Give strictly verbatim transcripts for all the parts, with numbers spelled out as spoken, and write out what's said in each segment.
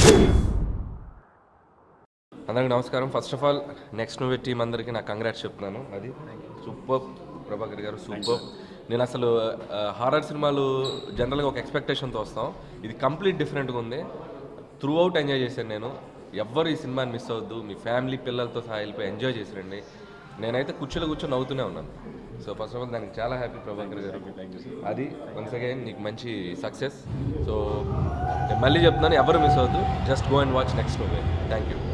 అందరికీ నమస్కారం. First of all next movie team అందరికీ నాకు కంగ్రాట్స్ చెప్తున్నాను. అది సూపర్ ప్రభాకర్ గారు, సూపర్. నేను అసలు హారర్ సినిమాలు జనరల్గా ఒక ఎక్స్పెక్టేషన్తో వస్తాం, ఇది కంప్లీట్ డిఫరెంట్గా ఉంది. త్రూ అవుట్ ఎంజాయ్ చేశాను నేను. ఎవ్వరు ఈ సినిమాని మిస్ అవ్వద్దు, మీ ఫ్యామిలీ పిల్లలతో సహా వెళ్ళిపోయి ఎంజాయ్ చేసిరండి. నేనైతే కూర్చోలో కూర్చొని నవ్వుతూనే ఉన్నాను. సో ఫస్ట్ ఆఫ్ ఆల్ దానికి చాలా హ్యాపీ ప్రభాకర్ గారు. అది వన్స్ అగైన్ నీకు మంచి సక్సెస్. సో నేను మళ్ళీ చెప్తున్నాను, ఎవరు మిస్ అవ్వద్దు, just go and watch next movie. Thank you.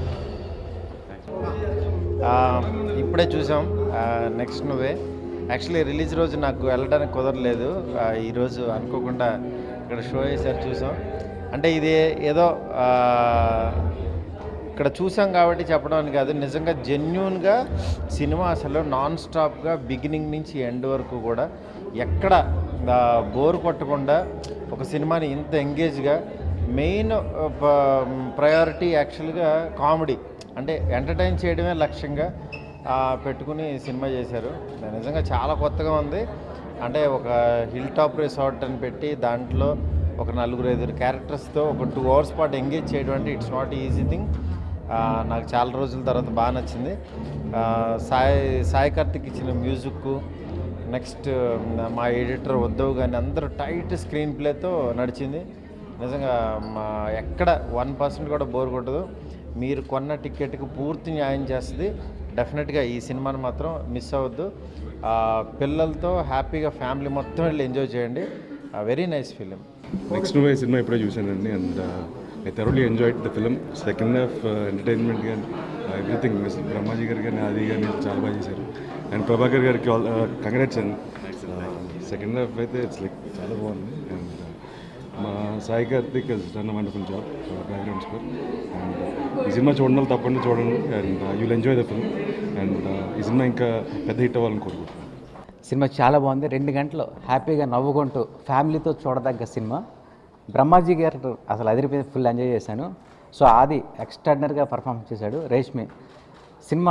ఇప్పుడే చూసాం నెక్స్ట్ నువ్వే. యాక్చువల్లీ రిలీజ్ రోజు నాకు వెళ్ళడానికి కుదరలేదు, ఈరోజు అనుకోకుండా ఇక్కడ షో వేసారు, చూసాం. అంటే ఇది ఏదో ఇక్కడ చూసాం కాబట్టి చెప్పడం అని కాదు, నిజంగా జెన్యూన్గా సినిమా అసలు నాన్ స్టాప్గా బిగినింగ్ నుంచి ఎండ్ వరకు కూడా ఎక్కడ బోర్ కొట్టకుండా ఒక సినిమాని ఇంత ఎంగేజ్గా, మెయిన్ ప్రయారిటీ యాక్చువల్గా కామెడీ, అంటే ఎంటర్టైన్ చేయడమే లక్ష్యంగా పెట్టుకుని సినిమా చేశారు. నిజంగా చాలా కొత్తగా ఉంది. అంటే ఒక హిల్ టాప్ రిసార్ట్ అని పెట్టి దాంట్లో ఒక నలుగురు ఐదుగురు క్యారెక్టర్స్తో ఒక టూ అవర్స్ పాటు ఎంగేజ్ చేయడం అంటే ఇట్స్ నాట్ ఈజీ థింగ్. నాకు చాలా రోజుల తర్వాత బాగా నచ్చింది. సాయి సాయి కార్తిక్ ఇచ్చిన మ్యూజిక్, నెక్స్ట్ మా ఎడిటర్ ఉద్దవ్ కానీ అందరూ టైట్ స్క్రీన్ ప్లేతో నడిచింది. నిజంగా మా ఎక్కడ వన్ పర్సెంట్ కూడా బోర్ కొట్టదు. మీరు కొన్న టికెట్కి పూర్తి న్యాయం చేస్తుంది. డెఫినెట్గా ఈ సినిమాని మాత్రం మిస్ అవ్వద్దు. పిల్లలతో హ్యాపీగా ఫ్యామిలీ మొత్తం వెళ్ళి ఎంజాయ్ చేయండి. Very nice film. Next movie సినిమా ఇప్పుడే చూశానండి, and I thoroughly enjoyed the film. Second half entertainment కానీ ఎవ్రీథింగ్, బ్రహ్మాజీ గారు కానీ అది కానీ చాలా బాగా చేశారు. అండ్ ప్రభాకర్ గారికి కంగ్రాట్స్ అండి. సెకండ్ హాఫ్ అయితే ఇట్స్ లైక్ చాలా బాగుంది. అండ్ మా Sai Karthik done wonderful job, background score. And ఈ సినిమా చూడడం తప్పకుండా చూడండి, and you'll enjoy the film. And ఈ సినిమా ఇంకా పెద్ద హిట్ అవ్వాలని కోరుకుంటున్నాను. సినిమా చాలా బాగుంది. రెండు గంటలు హ్యాపీగా నవ్వుకుంటూ ఫ్యామిలీతో చూడదగ్గ సినిమా. బ్రహ్మాజీ గారు అసలు అదిరిపోయి ఫుల్ ఎంజాయ్ చేశాను. సో ఆది ఎక్స్ట్రాడినరీగా పర్ఫార్మెన్స్ చేశాడు. రేష్మి సినిమా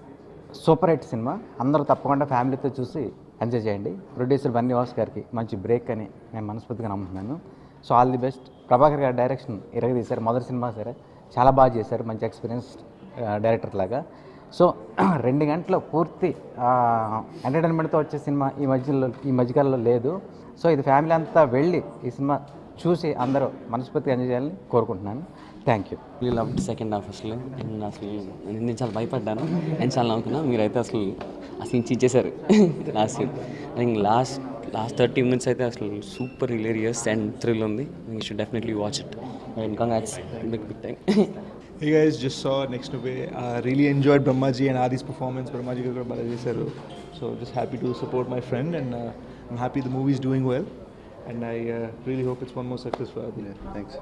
సూపర్ హిట్ సినిమా. అందరూ తప్పకుండా ఫ్యామిలీతో చూసి ఎంజాయ్ చేయండి. ప్రొడ్యూసర్ బన్నీవాస్ గారికి మంచి బ్రేక్ అని నేను మనస్ఫూర్తిగా నమ్ముతున్నాను. So all the best. Prabhakar గారి డైరెక్షన్ ఇరగ తీశారు, మొదటి సినిమా సరే చాలా బాగా చేశారు, మంచి ఎక్స్పీరియన్స్ డైరెక్టర్ లాగా. సో రెండు గంటలు పూర్తి ఎంటర్టైన్మెంట్తో వచ్చే సినిమా ఈ మధ్యలో ఈ మధ్యకాలంలో లేదు. సో ఇది ఫ్యామిలీ అంతా వెళ్ళి ఈ సినిమా చూసి అందరూ మనస్ఫూర్తిగా ఎంజాయ్ చేయాలని కోరుకుంటున్నాను. Thank you. Love second half అసలు నేను అసలు నేను చాలా భయపడ్డాను అండ్ చాలా నవ్వుకున్నా. మీరైతే అసలు అసలు నుంచి ఇచ్చేసారు last I think last last thirty minutes అయితే అసలు సూపర్ హిలేరియస్ అండ్ థ్రిల్ ఉంది. You should definitely watch it and congrats, big big thank. Hey guys, just saw Next Movie. Uh, really enjoyed Brahmaji and Adi's performance. Brahmaji garu bala chesaru. So just happy to support my friend, and uh, I'm happy the movie is doing well, and I uh, really hope it's one more success for Adi. Yeah, thanks.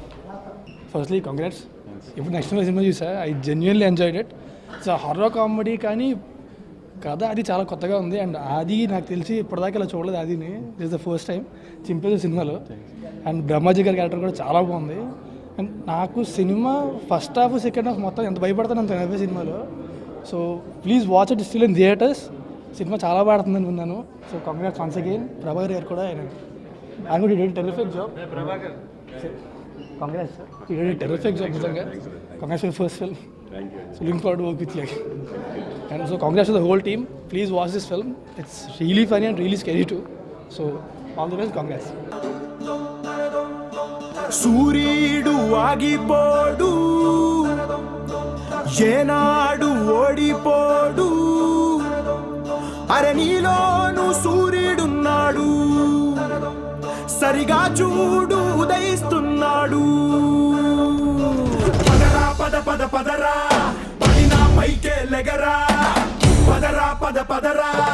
Firstly, congrats. If next movie cinema చూసా, I genuinely enjoyed it. It's a horror comedy కానీ కథ అది చాలా కొత్తగా ఉంది. And ఆది నాకు తెలిసి ఇప్పటిదాకా ఇలా చూడలేదు ఆదిని. దిస్ ద ఫస్ట్ టైం చింపేది సినిమాలో. అండ్ బ్రహ్మాజీ గారి క్యారెక్టర్ కూడా చాలా బాగుంది. అండ్ నాకు సినిమా ఫస్ట్ హాఫ్ సెకండ్ హాఫ్ మొత్తం ఎంత భయపడతాను అంత నవ్వే సినిమాలో. So please watch it still in theatres. సినిమా చాలా బాగుంటుంది అనుకున్నాను. So congrats once again. Prabhakar గారు కూడా ఆయన ఆయన కూడా dead terrific job. Congrats sir, ఈ డెడ్ టెరిఫిక్ జాబ్ నిజంగా. Congrats for first film. So looking forward to work with you. And so congrats to the whole team. Please watch this film. It's really funny and really scary too. So all the best. Congrats. సూర్యుడు ఆగిపోడు, ఏనాడు ఓడిపోడు, అరే నీలోను సూర్యుడున్నాడు, సరిగా చూడు ఉదయిస్తున్నాడు. పదరా పద పద పదరా, పడినా పైకే లెగరా, పదరా పద పదరా.